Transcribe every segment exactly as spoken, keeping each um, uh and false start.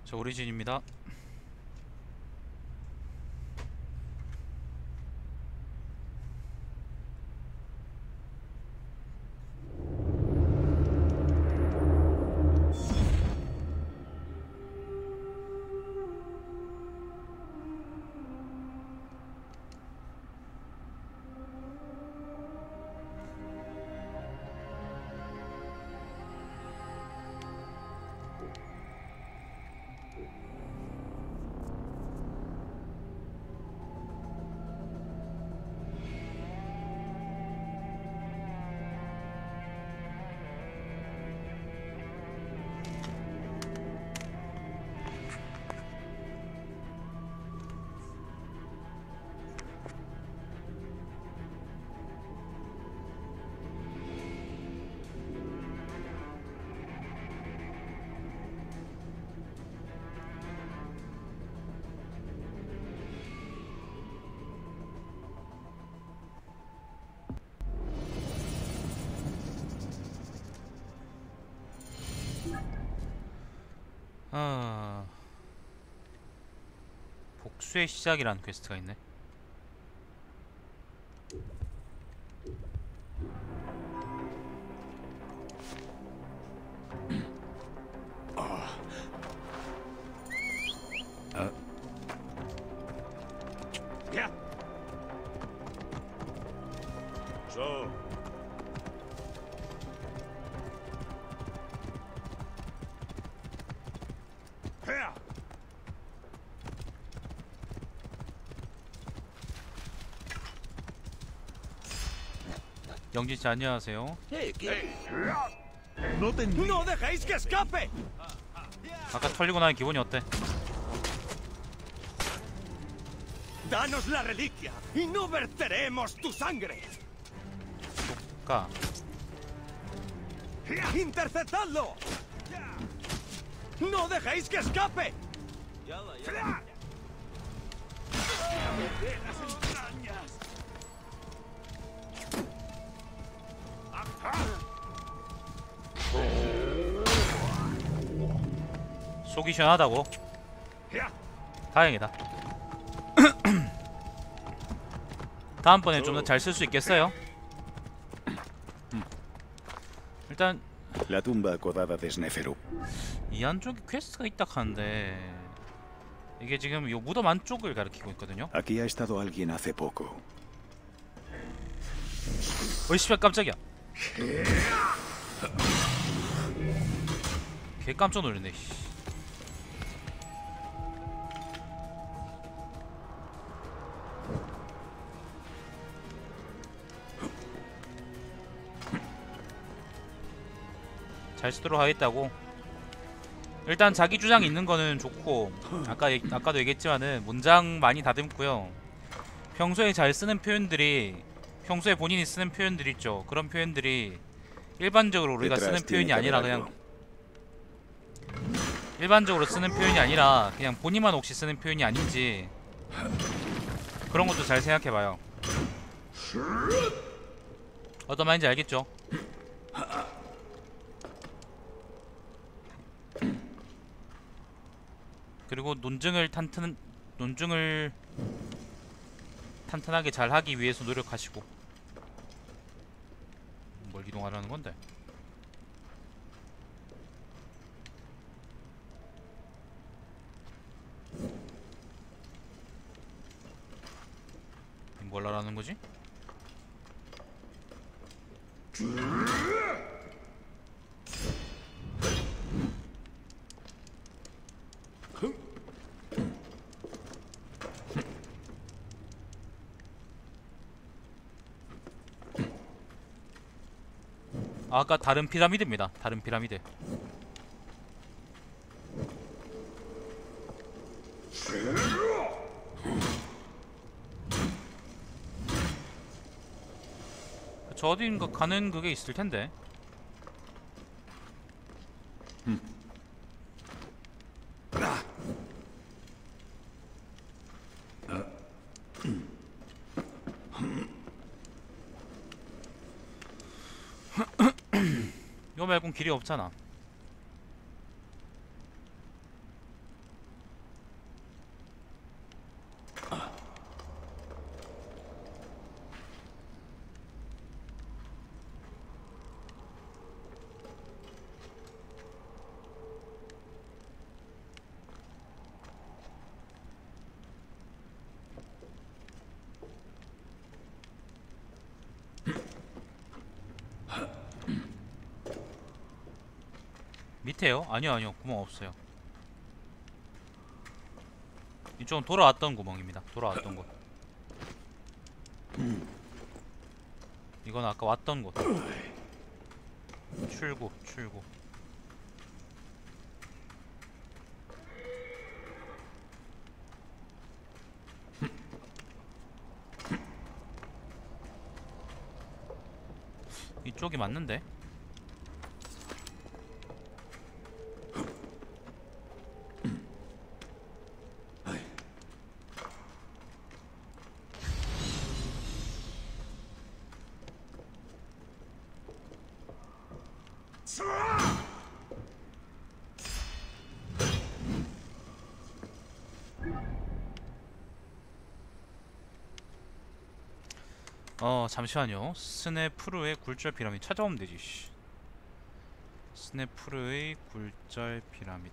저 오리진입니다. 아... 복수의 시작이라는 퀘스트가 있네. Yeah. So. Here. 영진씨 안녕하세요. Hey, ¿qué? No te ¡No dejéis que escape! 아까 털리고 나니 기분이 어때? Danos la reliquia y no verteremos tu sangre. 가. ¡Interceptadlo! ¡No dejéis que escape! ¡Las entrañas! 속이 시원하다고? 다행이다. 다음번에 좀 더 잘 쓸 수 있겠어요? 음. 일단 La tumba acodada de Sneferu. 이 안쪽에 퀘스트가 있다 하는데 이게 지금 요 무덤 안쪽을 가리키고 있거든요. Aquí ha estado alguien hace poco. 어이 씨발 깜짝이야. 개 깜짝 놀랐네. 잘 쓰도록 하겠다고. 일단 자기 주장 있는 거는 좋고, 아까 얘기, 아까도 얘기했지만은 문장 많이 다듬고요. 평소에 잘 쓰는 표현들이, 평소에 본인이 쓰는 표현들 있죠. 그런 표현들이 일반적으로 우리가 쓰는 표현이 아니라 그냥 일반적으로 쓰는 표현이 아니라 그냥 본인만 혹시 쓰는 표현이 아닌지 그런 것도 잘 생각해봐요. 어떤 말인지 알겠죠? 그리고 논증을 탄탄 논증을 탄탄하게 잘 하기 위해서 노력하시고. 뭘 이동하라는 건데? 뭘 하라는 거지? 아까 다른 피라미드입니다. 다른 피라미드. 저 어딘가 가는 그게 있을 텐데. 음. 이거 말곤 길이 없잖아. 밑에요? 아니요 아니요 구멍 없어요. 이쪽은 돌아왔던 구멍입니다. 돌아왔던 곳. 이건 아까 왔던 곳. 출구 출구. 이쪽이 맞는데? 어 잠시만요. 스네프르의 굴절 피라미드 찾아오면 되지. 씨. 스네프르의 굴절 피라미드.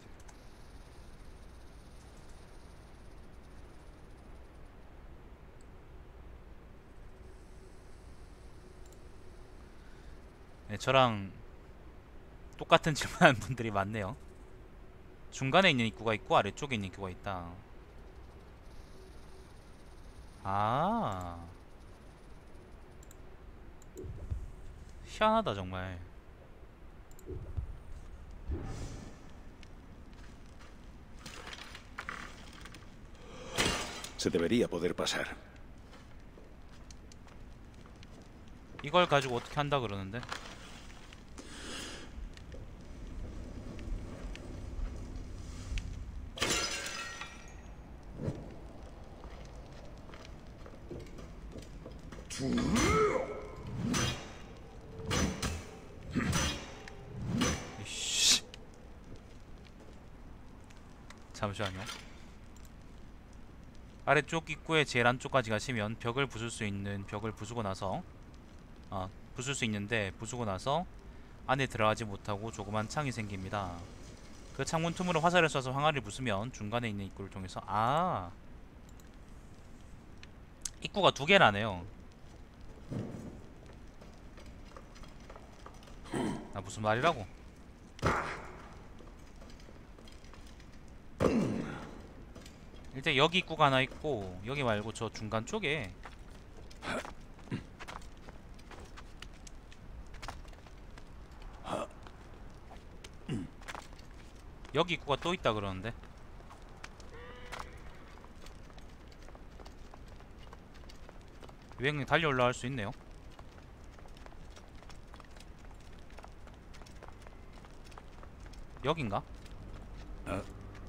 네, 저랑 똑같은 질문하는 분들이 많네요. 중간에 있는 입구가 있고 아래쪽에 있는 입구가 있다. 아 희한하다 정말. Se debería poder pasar. 이걸 가지고 어떻게 한다 그러는데? 이씨. 잠시만요. 아래쪽 입구의 제일 안쪽까지 가시면 벽을 부술 수 있는 벽을 부수고 나서 아 부술 수 있는데 부수고 나서 안에 들어가지 못하고 조그만 창이 생깁니다. 그 창문 틈으로 화살을 쏴서 항아리를 부수면 중간에 있는 입구를 통해서 아 입구가 두 개라네요. 아 무슨 말이라고? 일단 여기 입구가 하나 있고 여기 말고 저 중간 쪽에 여기 입구가 또 있다 그러는데 여행이 달려 올라갈 수 있네요. 여긴가? 어?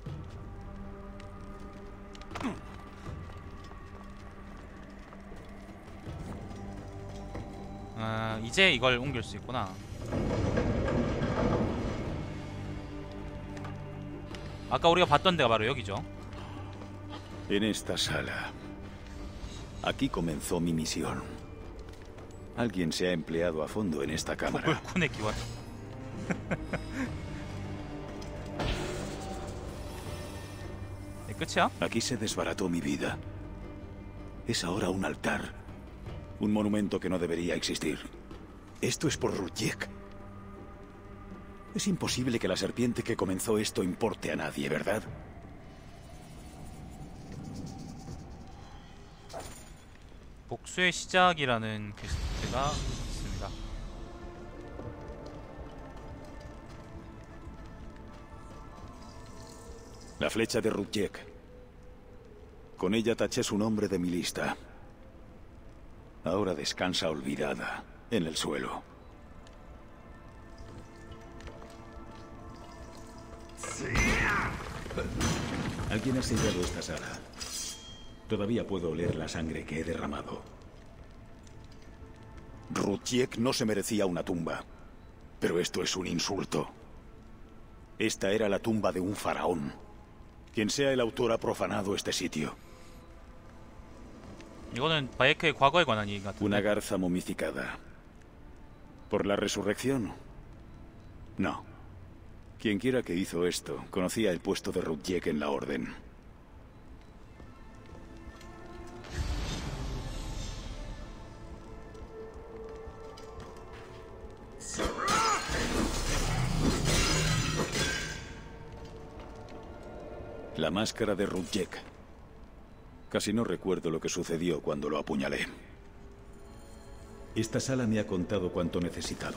아 이제 이걸 옮길 수 있구나. 아까 우리가 봤던 데가 바로 여기죠. En esta sala. Aquí comenzó mi misión. Alguien se ha empleado a fondo en esta cámara. 쿨쿤의 기원. 네, 끝이야? Aquí se desbarató mi vida. Es ahora un altar. Un monumento que no debería existir. Esto es por Rudjek. Es imposible que la serpiente que comenzó esto importe a nadie, ¿verdad? 복수의 시작이라는 퀘스트가 있습니다. La flecha de Rudjek. Con ella taché su nombre de mi lista. Ahora descansa olvidada en el suelo. Alguien ha sellado esta sala. Todavía puedo oler la sangre que he derramado. Rudjek no se merecía una tumba. Pero esto es un insulto. Esta era la tumba de un faraón. Quien sea el autor ha profanado este sitio. 이거는 바이크의 과거에 관한 얘기 같은데. Una garza momificada. ¿Por la resurrección? No. Quienquiera que hizo esto conocía el puesto de Rudjek en la orden. La máscara de Rudjek. Casi no recuerdo lo que sucedió cuando lo apuñalé. Esta sala me ha contado cuanto necesitaba.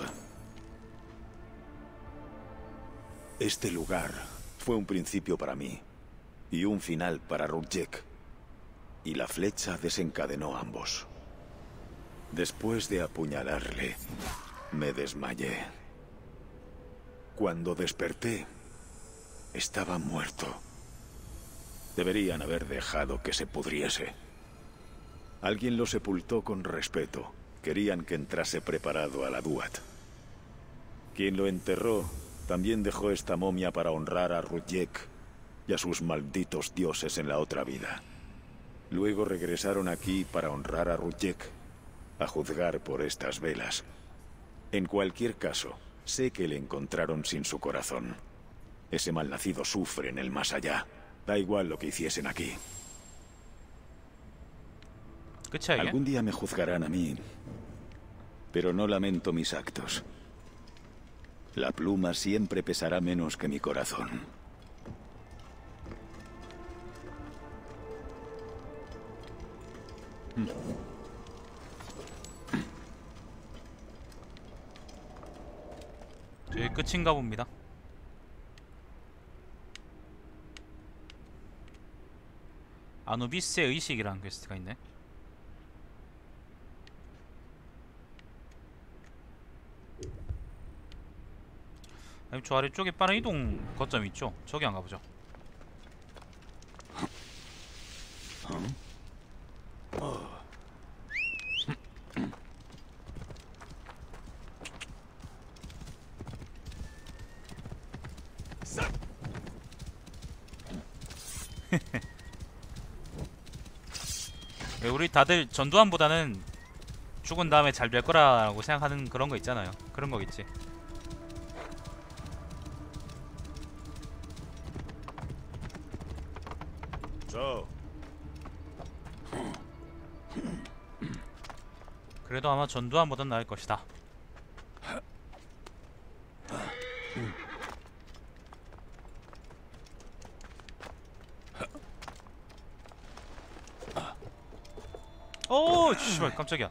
Este lugar fue un principio para mí y un final para Rudjek. Y la flecha desencadenó ambos. Después de apuñalarle, me desmayé. Cuando desperté, estaba muerto. Deberían haber dejado que se pudriese. Alguien lo sepultó con respeto. Querían que entrase preparado a la Duat. Quien lo enterró también dejó esta momia para honrar a Rudjek y a sus malditos dioses en la otra vida. Luego regresaron aquí para honrar a Rudjek, a juzgar por estas velas. En cualquier caso, sé que le encontraron sin su corazón. Ese malnacido sufre en el más allá. Da igual lo que hiciesen aquí. 끝이야 이게? Algún día me juzgarán a mí, pero no lamento mis actos. La pluma siempre pesará menos que mi corazón. 저게 끝인가 봅니다. 아누비스의 의식이라는 퀘스트가 있네. 아니, 저 아래쪽에 빠른 이동 거점이 있죠? 저기 안 가보죠. 왜 우리 다들 전두환보다는 죽은 다음에 잘 될 거라고 생각하는 그런 거 있잖아요. 그런 거겠지. 저. 그래도 아마 전두환보단 나을 것이다. 오, 씨발 깜짝이야.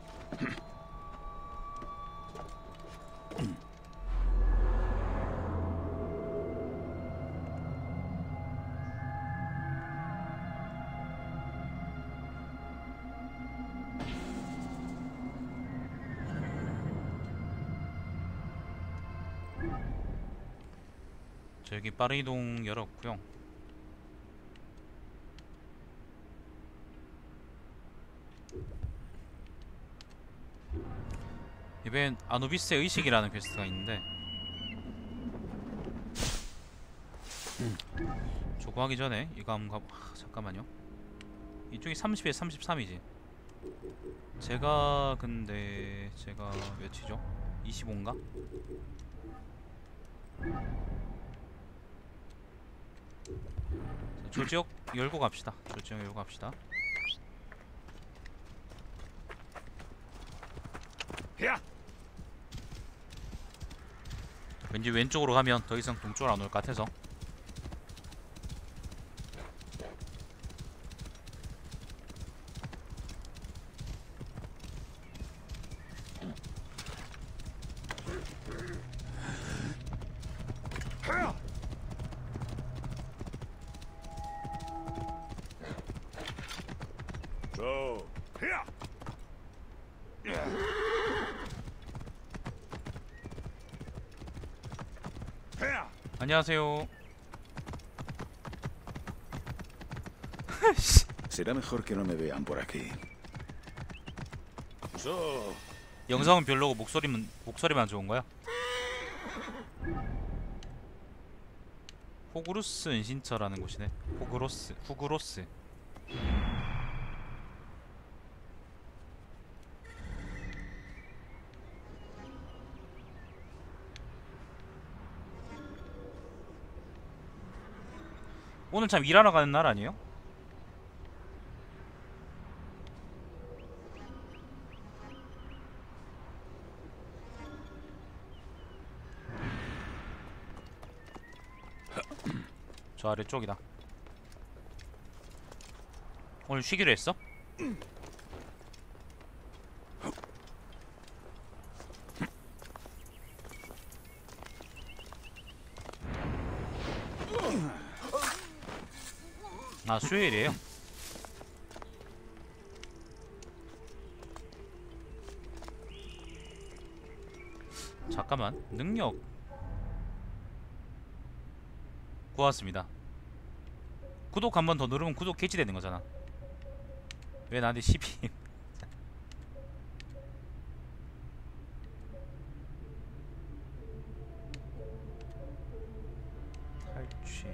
저기 빠른 이동 열었고요. 이번엔 아누비스의 의식이라는 퀘스트가 있는데 저거 하기 전에 이거 한번 가보... 아, 잠깐만요. 이쪽이 삼십에 삼십삼이지. 제가 근데 제가 몇이죠? 이십오인가? 조지역 열고 갑시다. 조지역 열고 갑시다. 야! 왠지 왼쪽으로 가면 더 이상 동쪽으로 안 올 것 같아서. 저. 야! 야! 안녕하세요. Será mejor que no me vean por aquí. 저. 영상은 별로고 목소리만 목소리만 좋은 거야? 호그루스 은신처라는 곳이네. 호그로스, 후그로스. 오늘 참 일하러 가는 날 아니에요? 저 아래쪽이다. 오늘 쉬기로 했어? 아, 수요일이에요? 잠깐만, 능력 고맙습니다. 구독 한 번 더 누르면 구독 개지되는 거잖아. 왜 나한테 십이 탈취.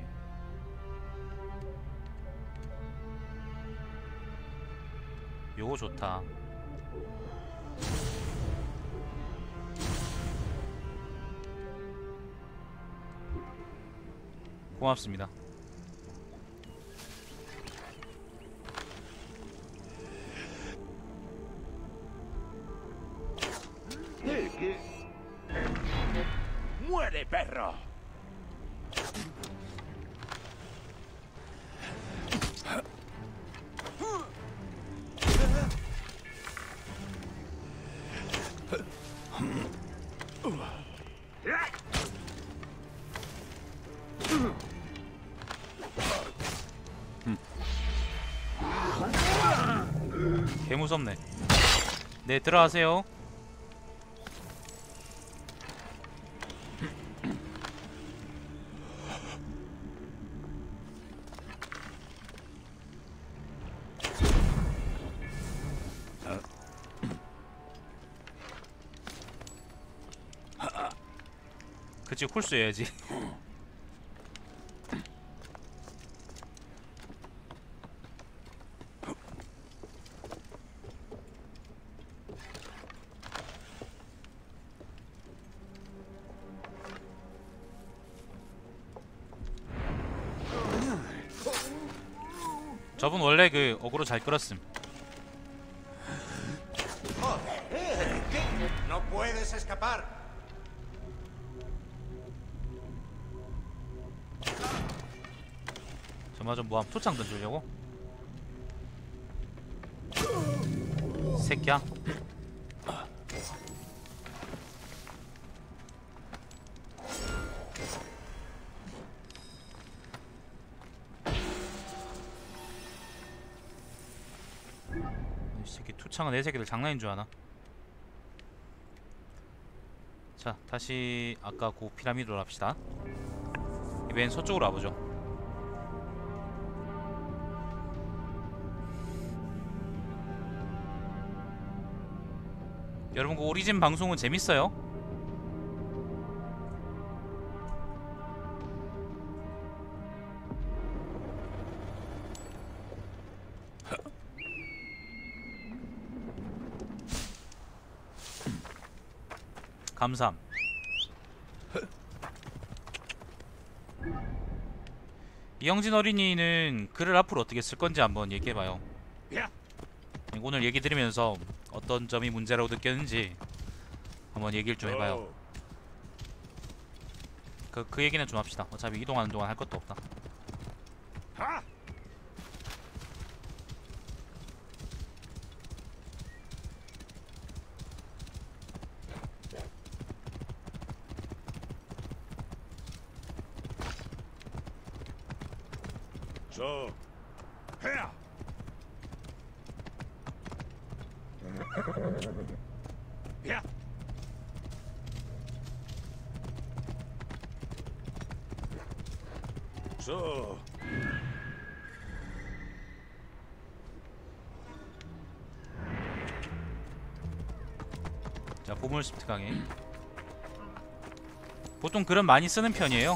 요거 좋다. 고맙습니다. ¡Muere, perro! 개 무섭네. 네, 들어가세요. 그치, 쿨수 해야지. 저분 원래 그 어그로 잘 끌었음. ¡No puedes escapar! 저마저 뭐함 토창 던지려고? 새끼야. 이 새끼 투창은 내 새끼들 장난인 줄 아나? 자, 다시 아까 그 피라미드로 합시다. 맨 서쪽으로 와보죠. 여러분, 그 오리진 방송은 재밌어요? 감사함. 이영진 어린이는 글을 앞으로 어떻게 쓸 건지 한번 얘기해봐요. 오늘 얘기 들으면서 어떤 점이 문제라고 느꼈는지 한번 얘기를 좀 해봐요. 그, 그 얘기는 좀 합시다. 어차피 이동하는 동안 할 것도 없다. So. ¡Hea! ¡Ya! So. 자, 보물 스프트 강의. 보통 글은 많이 쓰는 편이에요.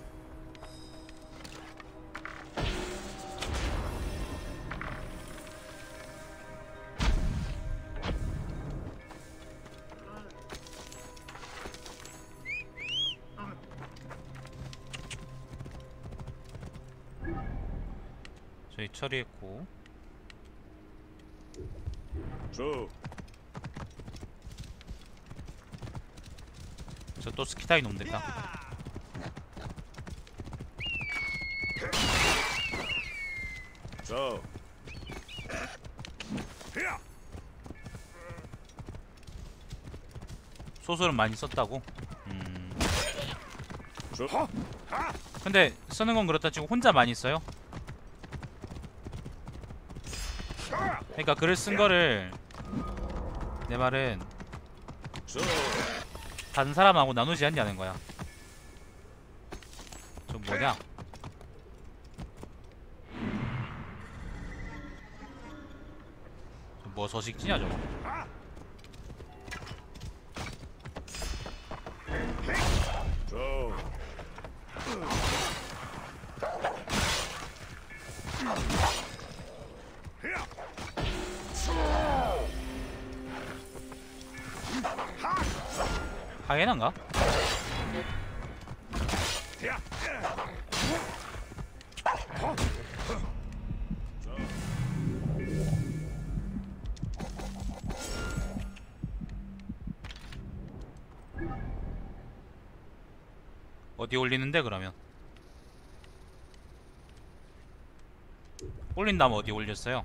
저희 처리했고. So. 저 또 스키타이 놈들이다. So. 소설은 많이 썼다고? 음. 근데 쓰는 건 그렇다 치고 혼자 많이 써요? 그러니까 글을 쓴 거를 내 말은 다른 사람하고 나누지 않냐는 거야. 좀 뭐냐? 좀 뭐 서식지냐 저거? 하이에나인가? 어디 올리는데 그러면? 올린다면 어디 올렸어요?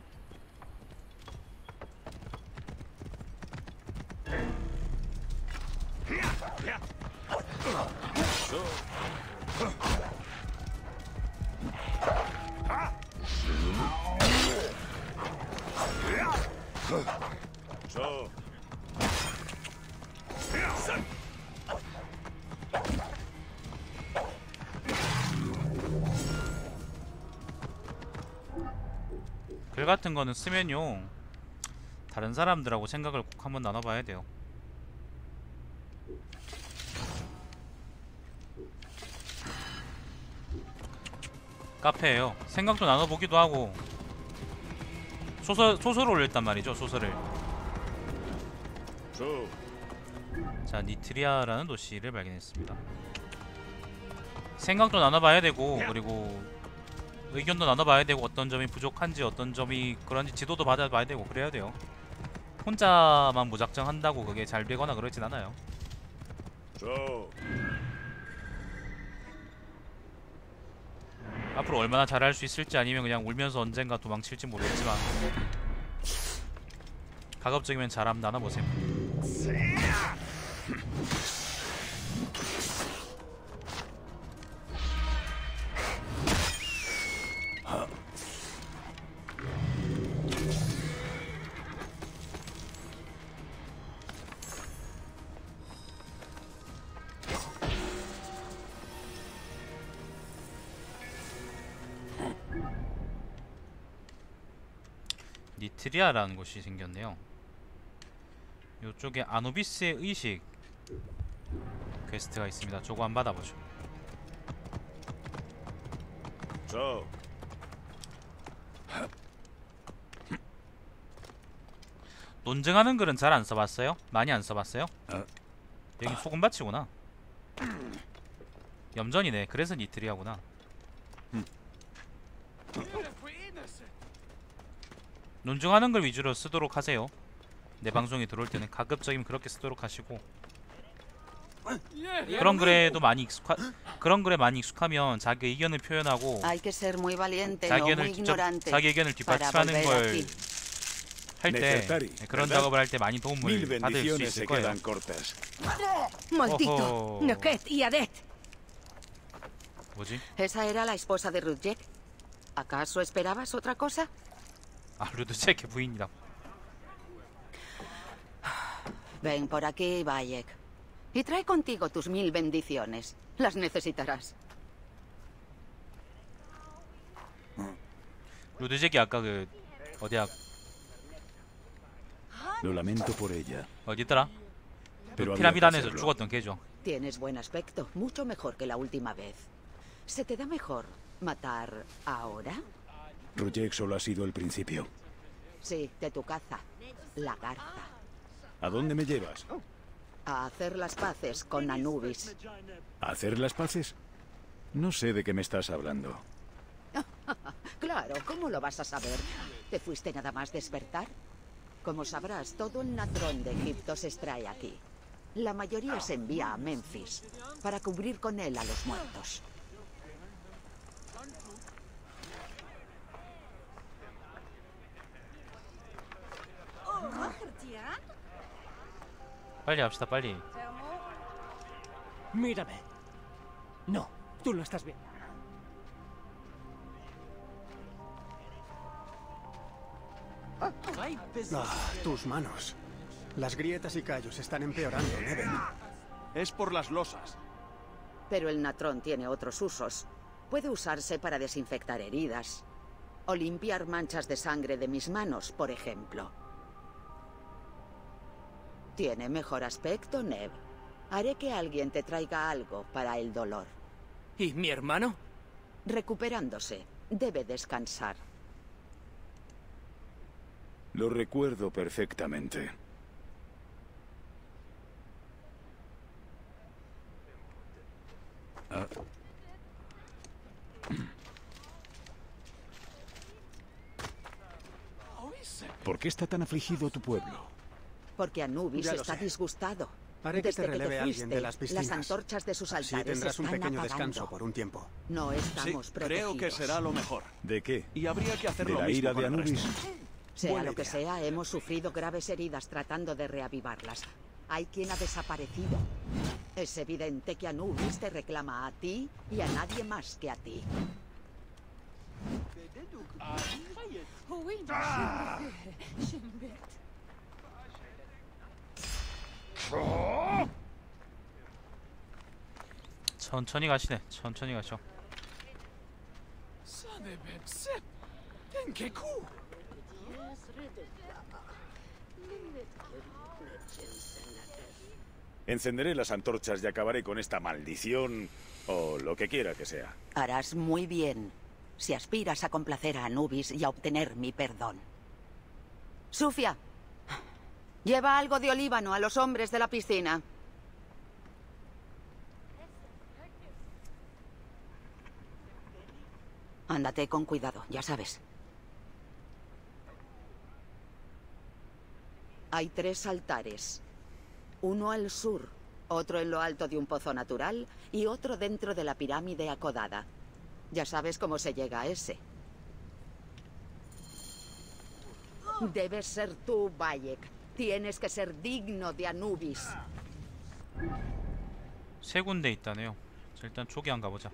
글 같은 거는 쓰면요 다른 사람들하고 생각을 꼭 한번 나눠봐야 돼요. 카페에요. 생각도 나눠보기도 하고 소설, 소설을 올렸단 말이죠. 소설을. 자, 니트리아라는 도시를 발견했습니다. 생각도 나눠봐야 되고 그리고 의견도 나눠봐야 되고 어떤 점이 부족한지 어떤 점이 그런지 지도도 받아봐야 되고 그래야 돼요. 혼자만 무작정 한다고 그게 잘 되거나 그러진 않아요. 앞으로 얼마나 잘할 수 있을지 아니면 그냥 울면서 언젠가 도망칠지 모르겠지만 가급적이면 잘함 나눠보세요. 니트리아라는 곳이 생겼네요. 요쪽에 아누비스의 의식 퀘스트가 있습니다. 저거 한번 받아보죠. 저. 논증하는 글은 잘 안 써봤어요? 많이 안 써봤어요? 어? 여기 소금밭이구나. 염전이네. 그래서 니트리아구나. 논증하는 걸 위주로 쓰도록 하세요. 내 방송에 들어올 때는 가급적이면 그렇게 쓰도록 하시고 그런 글에도 많이 익숙하 그런 글에 많이 익숙하면 자기 의견을 표현하고 Hay que ser muy valiente, 자기 no 의견을 muy 직접 ignorante, 자기 의견을 para 뒷받침하는 volver 걸 aquí. 할 때 Nefertari, 그런 ¿verdad? 작업을 할 때 많이 Mil 도움을 받을 수 bendiciones 있을 se 거예요. quedan cortas. ¡Maldito! Ojo. ¡Noquet y Adet! 뭐지? ¿Esa era la esposa de Rudjek? ¿Acaso esperabas otra cosa? 아, 루드체크 부인이다. Ven por aquí, Bayek. Y trae contigo tus mil bendiciones. Las necesitarás. 루드잭이 아까 그 어디야 Lo lamento por ella. 어디더라? Pero había que 피라미드 안에서 hacerlo. 죽었던 걔죠. Tienes buen aspecto, mucho mejor que la última vez. ¿Se te da mejor matar ahora? Rujek solo ha sido el principio. Sí, de tu caza. La garza. ¿A dónde me llevas? A hacer las paces con Anubis. ¿A hacer las paces? No sé de qué me estás hablando. Claro, ¿cómo lo vas a saber? ¿Te fuiste nada más despertar? Como sabrás, todo el natrón de Egipto se extrae aquí. La mayoría se envía a Memphis para cubrir con él a los muertos. 빨리 합시다 빨리. Mírame. No, tú lo estás viendo. Ah, Tus manos. Las grietas y callos están empeorando, Neven. es por las losas. Pero el natrón tiene otros usos. Puede usarse para desinfectar heridas. O limpiar manchas de sangre de mis manos, por ejemplo. Tiene mejor aspecto, Neb. Haré que alguien te traiga algo para el dolor. ¿Y mi hermano? Recuperándose. Debe descansar. Lo recuerdo perfectamente. Ah. ¿Por qué está tan afligido tu pueblo? Porque Anubis Ya lo está sé. disgustado. Haré que Desde te releve te alguien fuiste, de las piscinas. las antorchas de sus Así altares tendrás un están pequeño apagando. descanso por un tiempo. No Sí, estamos protegidos. creo que será lo mejor. ¿De qué? Y habría que hacer ¿De lo la mismo ira con de el Anubis? resto. Sea Buena lo que idea. sea, hemos sufrido graves heridas tratando de reavivarlas. Hay quien ha desaparecido. Es evidente que Anubis te reclama a ti y a nadie más que a ti. 천천히 가시네. 천천히 가셔. Encenderé las antorchas y acabaré con esta maldición o lo que quiera que sea. Harás muy bien si aspiras a complacer a Anubis y a obtener mi perdón. Sufia, lleva algo de olíbano a los hombres de la piscina. Ándate con cuidado, ya sabes. Hay tres altares. Uno al sur, otro en lo alto de un pozo natural y otro dentro de la pirámide acodada. Ya sabes cómo se llega a ese. Debes ser tú, Bayek. Tienes que ser digno de Anubis. 세 군데 있다네요. 자, 일단 초기 안 가보자.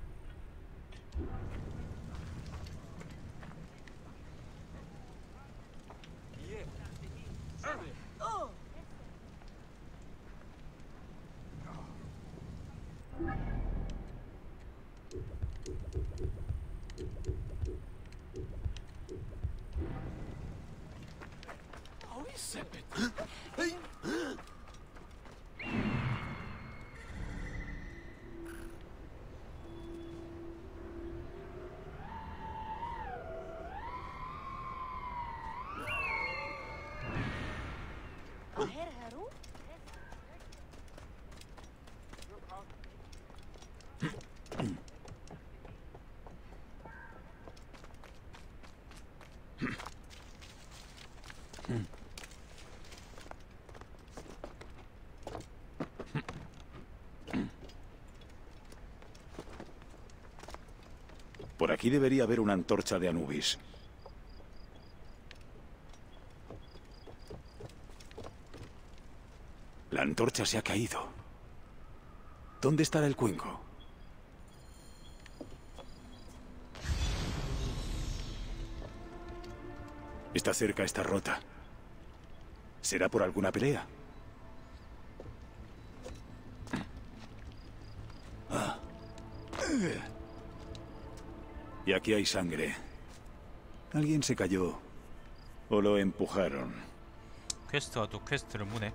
Por aquí debería haber una antorcha de Anubis. La antorcha se ha caído. ¿Dónde estará el cuenco? Esta cerca está rota. ¿Será por alguna pelea? Ah. Y aquí hay sangre. Alguien se cayó. O lo empujaron. 퀘스트가 또 퀘스트를 무네.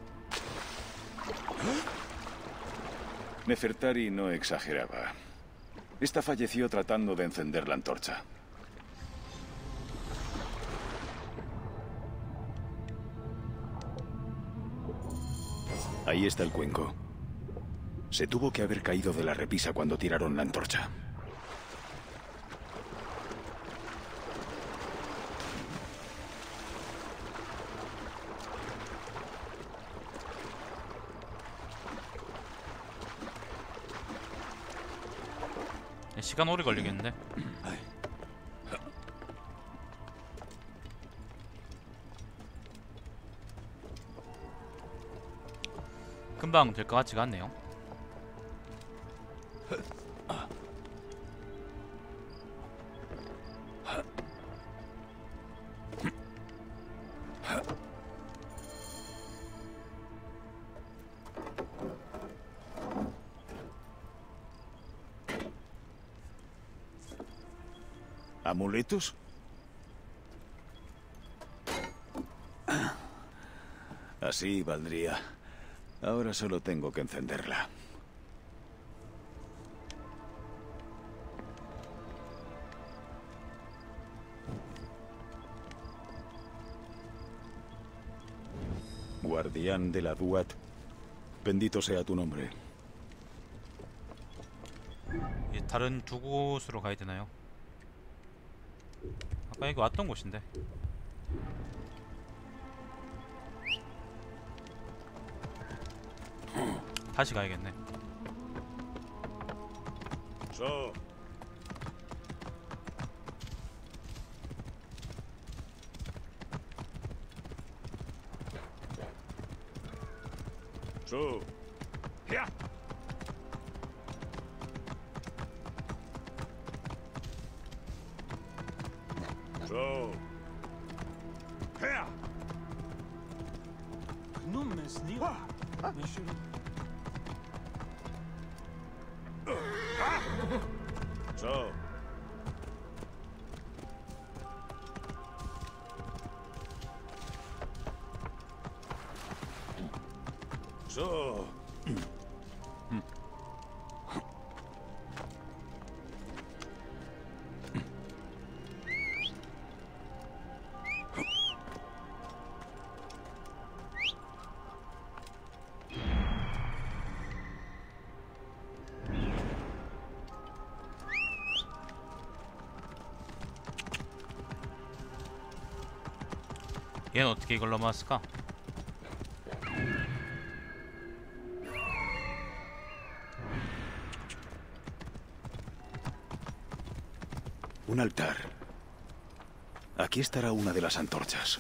Nefertari no exageraba. Esta falleció tratando de encender la antorcha. Ahí está el cuenco. Se tuvo que haber caído de la repisa cuando tiraron la antorcha. 시간 오래 걸리겠는데. 금방 될 것 같지가 않네요. ¿Amuletos? Así valdría. Ahora solo tengo que encenderla. Guardián de la Duat, bendito sea tu nombre. 이 다른 두 곳으로 가야 되나요? 아까 여기 왔던 곳인데. 다시 가야겠네. So. So. ¡Ya! So. ¡Ya! No me sniva. So. So. 얘는 어떻게 이걸 넘어왔을까? Un altar. Aquí estará una de las antorchas.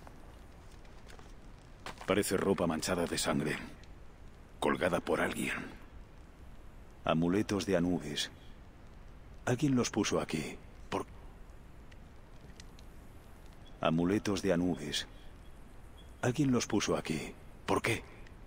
Parece ropa manchada de sangre, colgada por alguien. Amuletos de Anubis. Alguien los puso aquí. ¿Por Amuletos de Anubis. Alguien los puso aquí. ¿Por qué?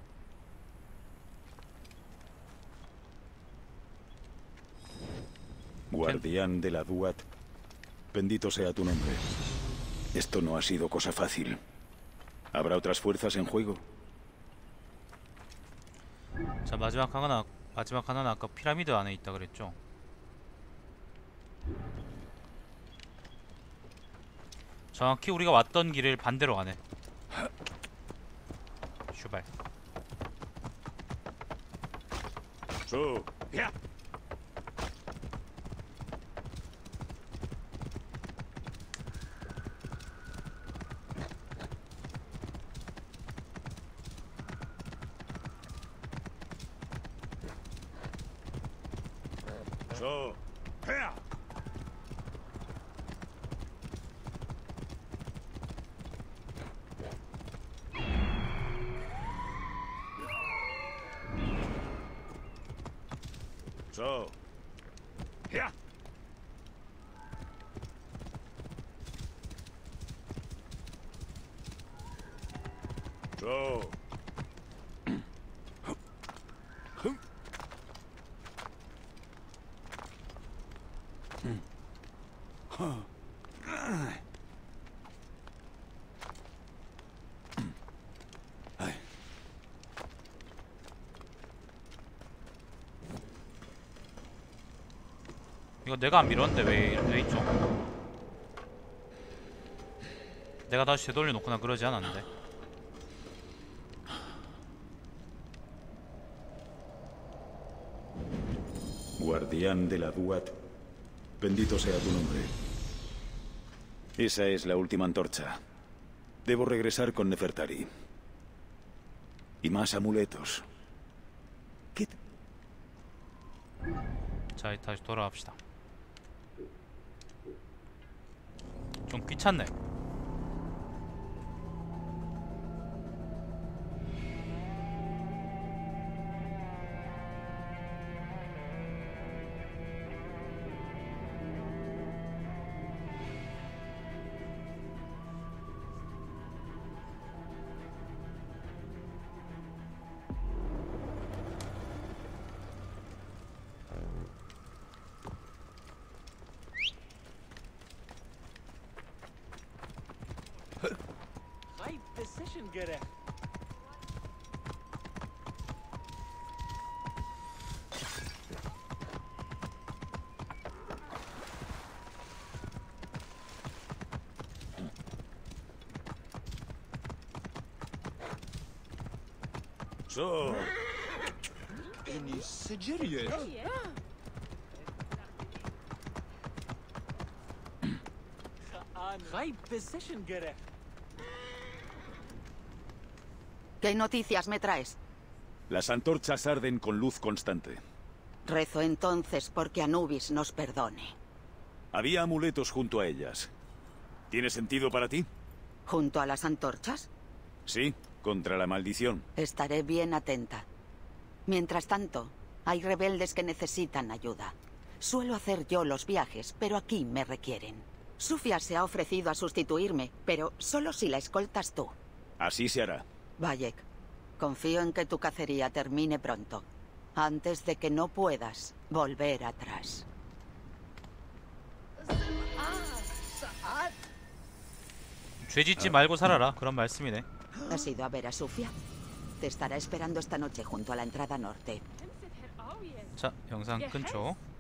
Guardián de la Duat, bendito sea tu nombre. Esto no ha sido cosa fácil. ¿Habrá otras fuerzas en juego? 자, 마지막 하나 마지막 하나는 아까 피라미드 안에 있다 그랬죠. 정확히 우리가 왔던 길을 반대로 가네. 슈발. So. ¡Ya! So. ¡Ya! So. ¡Ya! So. 이거 내가 안 밀었는데 왜 이렇게 돼 있죠? 내가 다시 되돌려 놓거나 그러지 않았는데. Guardián de la Duat, bendito sea tu nombre. Esa es la última antorcha. Debo regresar con Nefertari. Y más amuletos. ¿Qué? 자, 다시 돌아갑시다. 좀 귀찮네. So, ¿Qué noticias me traes? las antorchas arden con luz constante. Rezo entonces porque Anubis nos perdone. Había amuletos junto a ellas. ¿Tiene sentido para ti? ¿Junto a las antorchas? Sí, contra la maldición. Estaré bien atenta. Mientras tanto, hay rebeldes que necesitan ayuda. Suelo hacer yo los viajes, pero aquí me requieren. Sufia se ha ofrecido a sustituirme, pero solo si la escoltas tú. Así se hará. Bayek, confío en que tu cacería termine pronto, antes de que no puedas volver atrás. 죄짓지 말고 살아라. 그런 말씀이네. ¿Has ido a ver a Sufia? Te estará esperando esta noche junto a la entrada norte. 자, 영상 끊죠.